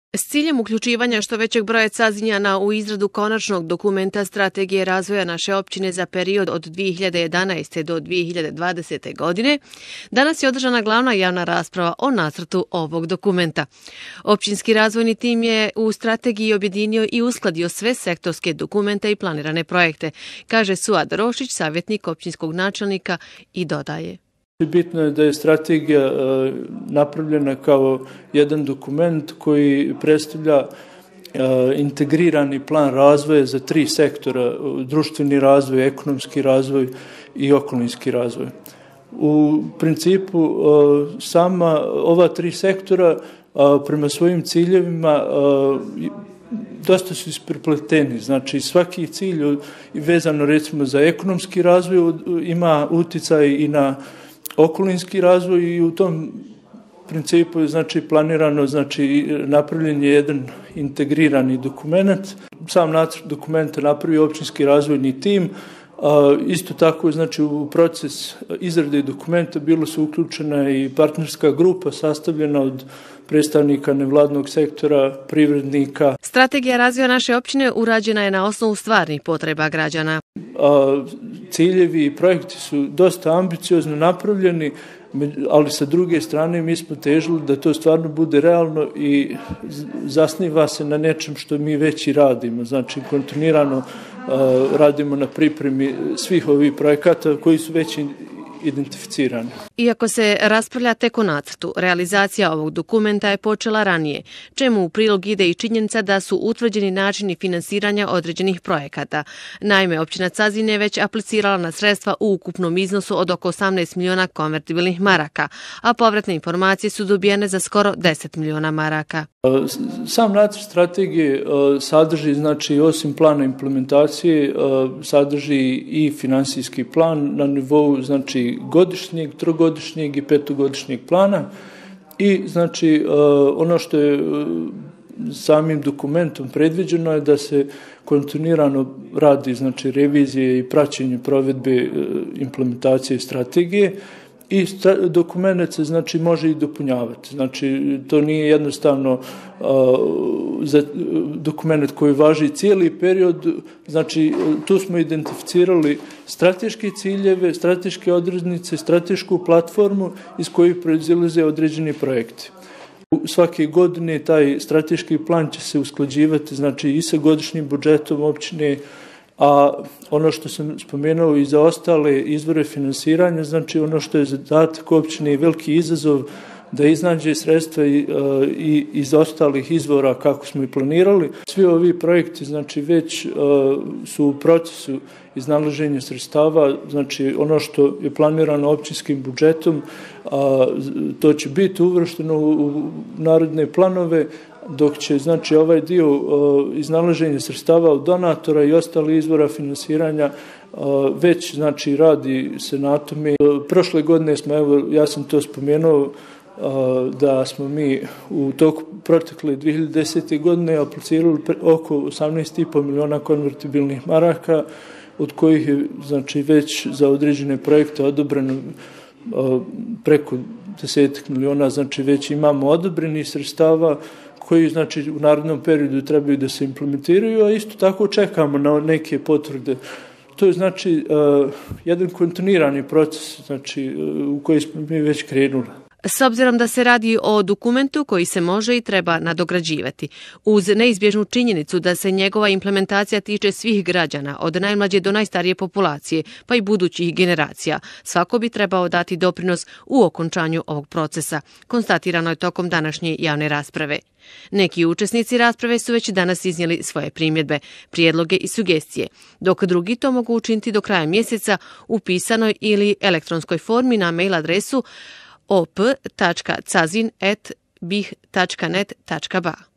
S ciljem uključivanja što većeg broja Cazinjana u izradu konačnog dokumenta Strategije razvoja naše općine za period od 2011. do 2020. godine, danas je održana glavna javna rasprava o nacrtu ovog dokumenta. Općinski razvojni tim je u strategiji objedinio i uskladio sve sektorske dokumente i planirane projekte, kaže Suad Rošić, savjetnik općinskog načelnika, i dodaje. Bitno je da je strategija napravljena kao jedan dokument koji predstavlja integrirani plan razvoja za 3 sektora: društveni razvoj, ekonomski razvoj i okolinski razvoj. U principu sama ova 3 sektora prema svojim ciljevima dosta su isprepleteni. Znači svaki cilj vezano recimo za ekonomski razvoj ima uticaj i na okolinski razvoj i u tom principu je planirano, napravljen je jedan integrirani dokument. Sam nacrt dokumenta napravio općinski razvojni tim. Isto tako u proces izrade dokumenta bilo su uključena i partnerska grupa sastavljena od predstavnika nevladnog sektora, privrednika. Strategija razvoja naše općine urađena je na osnovu stvarnih potreba građana. Ciljevi i projekti su dosta ambiciozno napravljeni, ali sa druge strane mi smo težili da to stvarno bude realno i zasniva se na nečem što mi već i radimo. Znači kontinuirano radimo na pripremi svih ovih projekata koji su već identificirani. Iako se raspravlja tek o nacrtu, realizacija ovog dokumenta je počela ranije, čemu u prilog ide i činjenica da su utvrđeni načini finansiranja određenih projekata. Naime, općina Cazin je već aplicirala na sredstva u ukupnom iznosu od oko 18 miliona konvertibilnih maraka, a povratne informacije su dobijene za skoro 10 miliona maraka. Sam nacrt strategije sadrži, osim plana implementacije, sadrži i finansijski plan na nivou, godišnjeg, trogodišnjeg i petogodišnjeg plana i ono što je samim dokumentom predviđeno je da se kontinuirano radi revizije i praćenje provedbe implementacije strategije i dokument se može i dopunjavati. To nije jednostavno dokument koji važi cijeli period. Tu smo identificirali strateške ciljeve, strateške odrednice, stratešku platformu iz kojih proizilaze određeni projekti. Svake godine taj strateški plan će se usklađivati i sa godišnjim budžetom općine, a ono što sam spomenuo i za ostale izvore finansiranja, ono što je zadatak općine i veliki izazov da iznađe sredstva i iz ostalih izvora kako smo i planirali. Svi ovi projekti već su u procesu iznalaženja sredstava, ono što je planirano općinskim budžetom, to će biti uvršteno u naredne planove, dok će ovaj dio iznalaženja sredstava od donatora i ostalih izvora finansiranja već radi se na tome. Prošle godine smo, ja sam to spomenuo, da smo mi u toku protekle 2010. godine aplicirali oko 18,5 miliona konvertibilnih maraka, od kojih je već za određene projekte odobreno preko 10 miliona, već imamo odobrenih sredstava koji u narednom periodu trebaju da se implementiraju, a isto tako čekamo na neke potvrde. To je jedan kontinuirani proces u koji smo mi već krenuli. S obzirom da se radi o dokumentu koji se može i treba nadograđivati, uz neizbježnu činjenicu da se njegova implementacija tiče svih građana, od najmlađe do najstarije populacije, pa i budućih generacija, svako bi trebao dati doprinos u okončanju ovog procesa, konstatirano je tokom današnje javne rasprave. Neki učesnici rasprave su već danas iznijeli svoje primjedbe, prijedloge i sugestije, dok drugi to mogu učiniti do kraja mjeseca u pisanoj ili elektronskoj formi na mail adresu op.cazin@bih.net.ba.